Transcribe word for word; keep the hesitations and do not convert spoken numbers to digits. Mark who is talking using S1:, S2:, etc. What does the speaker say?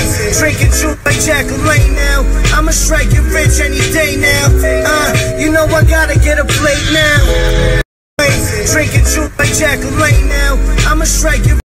S1: Drinking juice like Jack LaLanne now. I'ma strike you rich any day now. Uh, you know I gotta get a plate now. Drinking juice like Jack LaLanne now. I'ma strike you